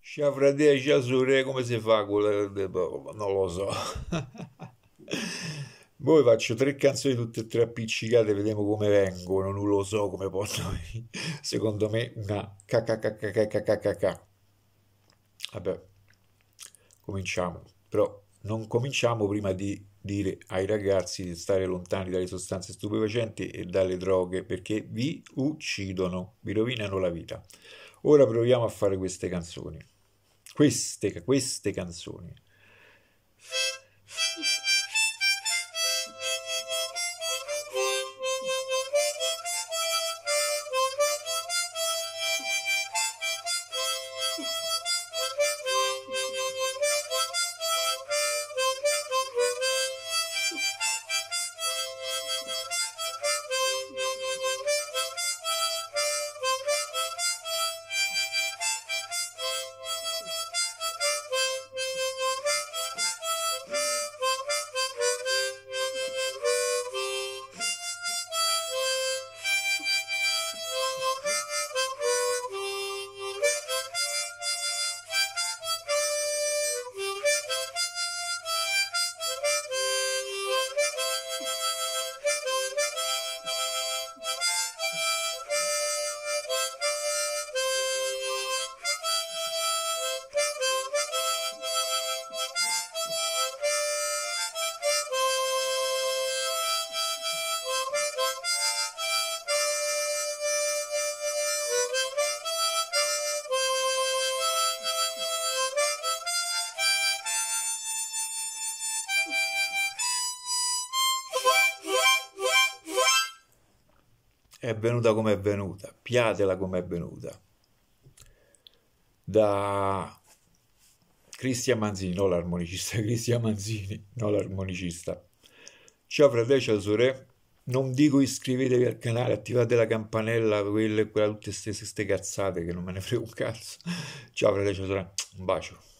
Ciao fratello, ciao sorella, come si fa? Non lo so. Poi faccio tre canzoni tutte e tre appiccicate, vediamo come vengono, non lo so come possono venire. Secondo me una KKKKKKK. Vabbè, cominciamo. Però non cominciamo prima di dire ai ragazzi di stare lontani dalle sostanze stupefacenti e dalle droghe perché vi uccidono, vi rovinano la vita. Ora proviamo a fare queste canzoni. Queste canzoni. È venuta come è venuta, piatela come è venuta. Da Cristian Manzini, non l'armonicista, Cristian Manzini, non l'armonicista. Ciao fratello, ciao sorelle. Non dico iscrivetevi al canale, attivate la campanella, quelle, tutte queste cazzate che non me ne frega un cazzo. Ciao fratello, ciao sorelle. Un bacio.